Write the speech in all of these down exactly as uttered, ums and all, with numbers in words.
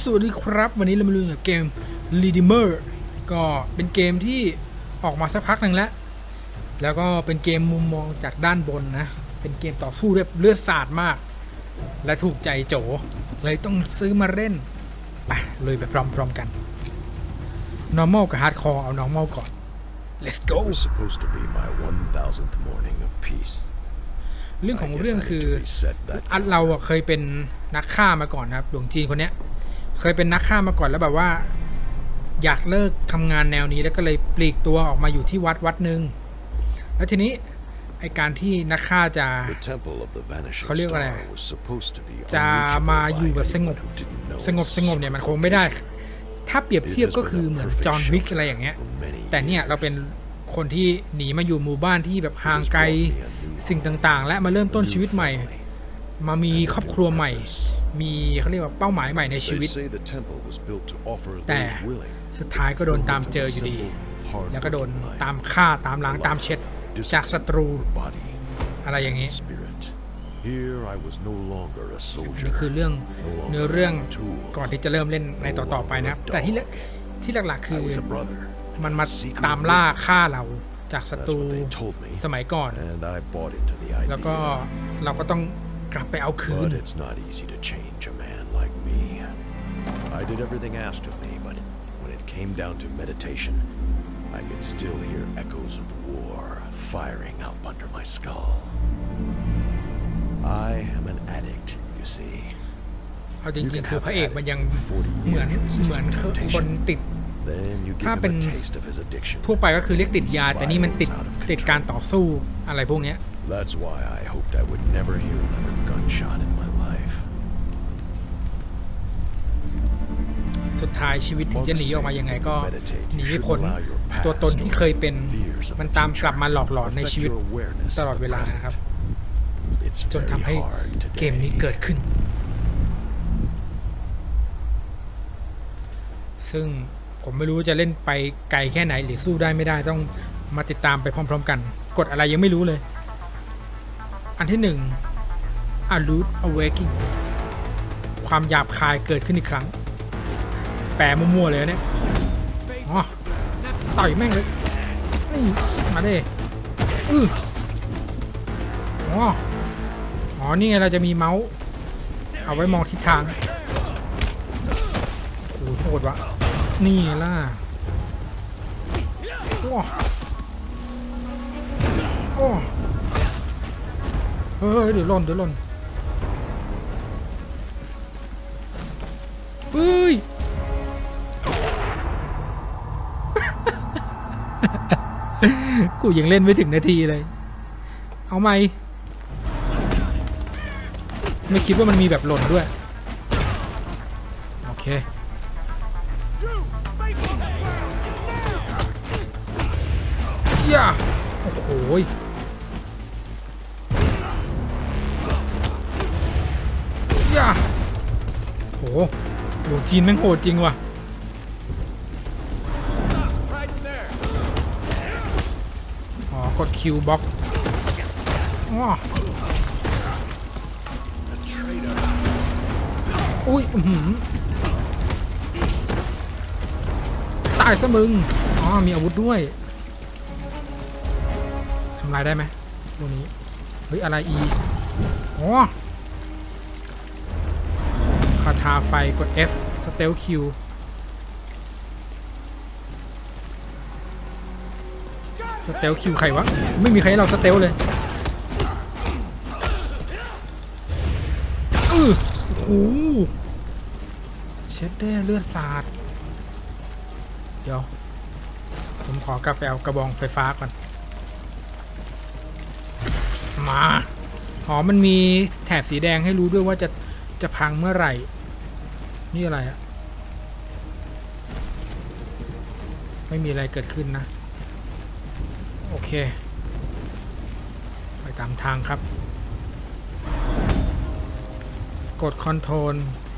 สวัสดีครับวันนี้เรามาลุยกับเกม Redeemer ก็เป็นเกมที่ออกมาสักพักหนึ่งแล้วแล้วก็เป็นเกมมุมมองจากด้านบนนะเป็นเกมต่อสู้แบบเลือดสาดมากและถูกใจโจเลยต้องซื้อมาเล่นไปเลยไปพร้อมๆกัน normal กับ hardcore เอา normal ก่อน let's go เรื่องของเรื่องคือเราเคยเป็นนักฆ่ามาก่อนครับหลวงจีนคนเนี้ยเคยเป็นนักฆ่ามาก่อนแล้วแบบว่าอยากเลิกทำงานแนวนี้แล้วก็เลยปลีกตัวออกมาอยู่ที่วัดวัดหนึ่งแล้วทีนี้ไอการที่นักฆ่าจะเขาเรียกว่าอะไรจะมาอยู่แบบสงบสงบสงบเนี่ยมันคงไม่ได้ถ้าเปรียบเทียบก็คือเหมือนจอห์นวิกอะไรอย่างเงี้ยแต่เนี่ยเราเป็นคนที่หนีมาอยู่หมู่บ้านที่แบบห่างไกลสิ่งต่างๆและมาเริ่มต้นชีวิตใหม่มามีครอบครัวใหม่มีเขาเรียกว่าเป้าหมายใหม่ในชีวิตแต่สุดท้ายก็โดนตามเจออยู่ดีแล้วก็โดนตามฆ่าตามล้างตามเช็ดจากศัตรูอะไรอย่างนี้นี่คือเรื่องเนื้อเรื่องก่อนที่จะเริ่มเล่นในต่อๆไปนะแต่ที่ที่หลักๆคือมันมาตามล่าฆ่าเราจากศัตรูสมัยก่อนแล้วก็เราก็ต้องกลับไปเอาคืน I did everything asked of me, but when it came down to meditation, I could still hear echoes of war firing up under my skull. I am an addict, you see. เอาจริงๆคือพระเอกมันยังเหมือนเหมือนคนติดถ้าเป็นทั่วไปก็คือเรียกติดยาแต่นี่มันติดติดการต่อสู้อะไรพวกนี้ That's why I hoped I would never hear another gunshot in my life. สุดท้ายชีวิตถึงจะหนีออกมายังไงก็หนีไม่พ้นตัวตนที่เคยเป็นมันตามกลับมาหลอกหลอนในชีวิตตลอดเวลานะครับจนทำให้เกมนี้เกิดขึ้นซึ่งผมไม่รู้จะเล่นไปไกลแค่ไหนหรือสู้ได้ไม่ได้ต้องมาติดตามไปพร้อมๆกันกดอะไรยังไม่รู้เลยอันที่หนึ่ง A Rude Awakening ความหยาบคายเกิดขึ้นอีกครั้งแปลมั่วๆเลยเนี่ยอ๋อต่อยแม่งเลยนี่มาดิอืออ๋ออ๋อนี่ไงเราจะมีเมาส์เอาไว้มองทิศทางโอ้โหโหดวะนี่ล่ะโอ้โอ้เฮ้ยเดี๋ยวหล่นเดี๋ยวหล่นเฮ้ยกูยังเล่นไม่ถึงนาทีเลยเอาไหมไม่คิดว่ามันมีแบบหล่นด้วยโอเคย่าโอ้โหย่าโหหลวงจีนแม่งโหดจริงว่ะอ๋อกดคิวบล็อกอ๋ออุ้ยอื้อหือตายซะมึงอ๋อมีอาวุธด้วยทำลายได้ไหมตัวนี้เฮ้ยอะไรอีอ๋อคาถาไฟกด F Stealth Q สเตลคิวใครวะไม่มีใครให้เราสเตลเลยอือโอ้โหเช็ดได้เลือดสาดเดี๋ยวผมขอกลับไปเอากระบองไฟฟ้าก่อนมาอ๋อมันมีแถบสีแดงให้รู้ด้วยว่าจะจะพังเมื่อไหร่นี่อะไรอะไม่มีอะไรเกิดขึ้นนะโอเคไปตามทางครับกด Control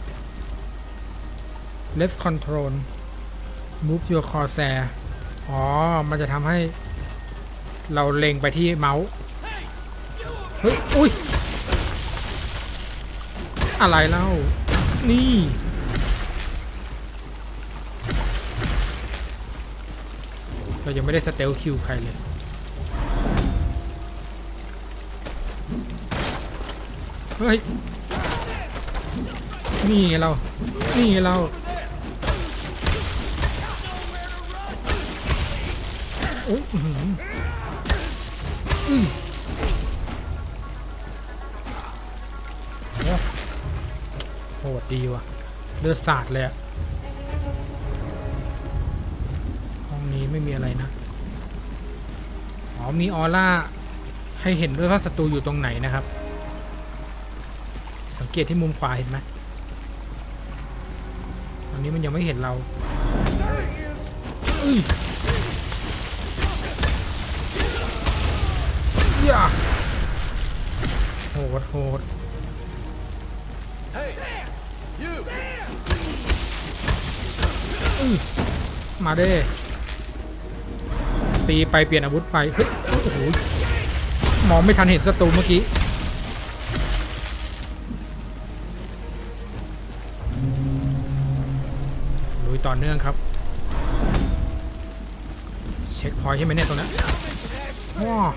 Left Control Move your cursor อ๋อมันจะทำให้เราเล็งไปที่เมาส์เฮ้ยอุ้ย อะไรเล่านี่เรายังไม่ได้สเตลคิวใครเลยเฮ้ยนี่ไงเรานี่ไงเราโอ้ยอืมอืมโหดดีว่ะเลือดสาดเลยอะห้องนี้ไม่มีอะไรนะอ๋อมีออร่าให้เห็นด้วยว่าศัตรูอยู่ตรงไหนนะครับสังเกตที่มุมขวาเห็นไหมตอนนี้มันยังไม่เห็นเราอุ้ยย่าโหดโหดมาเด้ตีไปเปลี่ยนอาวุธไปเฮ้ยโอ้โหมองไม่ทันเห็นศัตรูเมื่อกี้ลุยต่อเนื่องครับเช็คพอยต์ใช่ไหมเนี่ยตรงนั้นว้า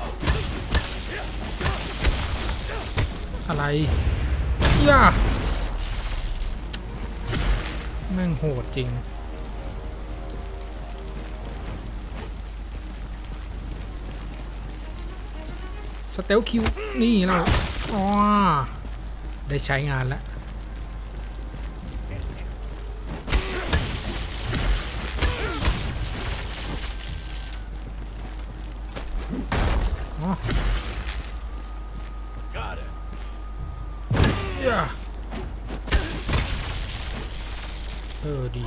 อะไรย่าแม่งโหดจริงสเตลคิวนี่เราอ๋อได้ใช้งานแล้วอ๋ออย่าเออดี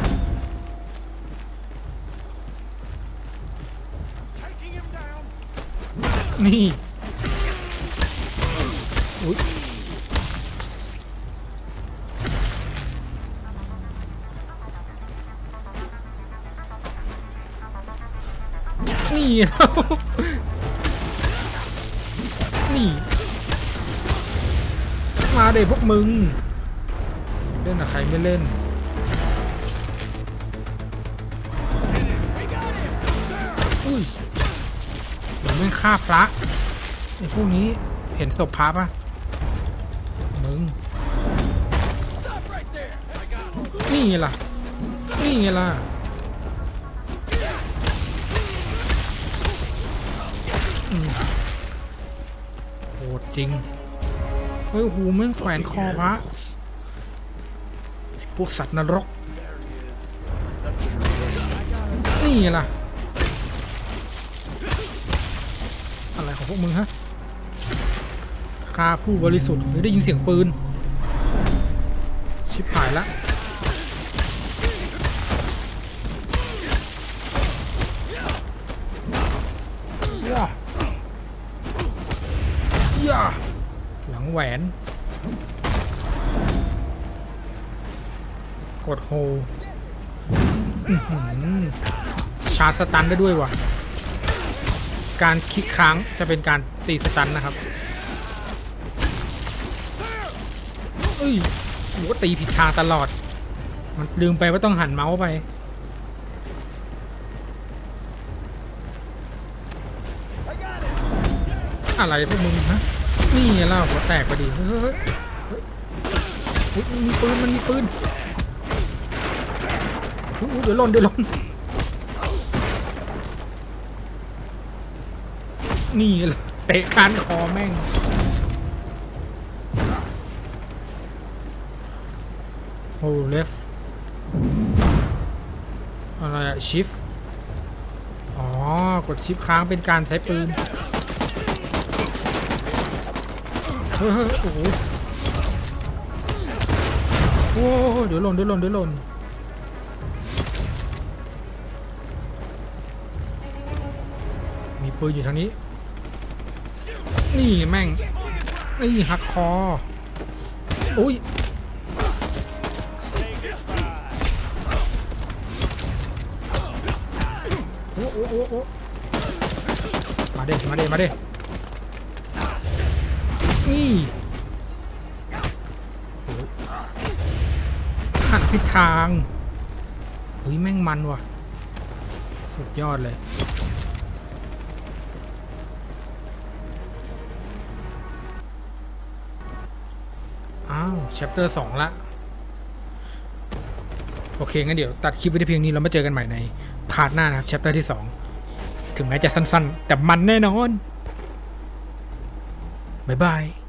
นี่อุ๊ยนี่เรานี่มาเดี๋ยวพวกมึงเล่นกับใครไม่เล่นอุ้ยมันไม่ฆ่าพระไอ้พวกนี้เห็นศพพระปะมึงนี่ไงล่ะนี่ไงล่ะโหดจริงเฮ้ยหูแม่งแขวนคอพระพวกสัตว์นรกนี่ไงล่ะอะไรของพวกมึงฮะฆ่าผู้บริสุทธิ์ได้ยินเสียงปืนชิบหายละว้าย่าหลังแหวนกดโฮชาร์จสตันได้ด้วยว่ะการคลิกค้างจะเป็นการตีสตันนะครับเอ้ยโหตีผิดทางตลอดมันลืมไปว่าต้องหันเมาส์ไปอะไรพวกมึงฮะนี่เล่าหัวแตกพอดีเฮ้ยเฮ้ยมีปืนมันมีปืนเดี๋ยวหล่นเดี๋ยวหล่นนี่แหละเตะก้านคอแม่งโอ้เลฟอะไรอะชิฟอ๋อกดชิฟค้างเป็นการใช้ปืนเฮ้ยโอ้โหโอ้เดี๋ยวหล่นเดี๋ยวหล่นเดี๋ยวหล่นมีปืนอยู่ทางนี้นี่แม่งนี่หักคออุ้ยโอ้โอ้โอ้โอ้มาเด้มาเด้มาเด้นี่หันทิศทางเฮ้ยแม่งมันว่ะสสุดยอดเลยอ้าว chapter สองละโอเคงั้นเดี๋ยวตัดคลิปไว้ที่เพียงนี้เรามาเจอกันใหม่ในพาร์ทหน้านะครับ chapter ที่สองถึงแม้จะสั้นๆแต่มันแน่นอนบ๊ายบาย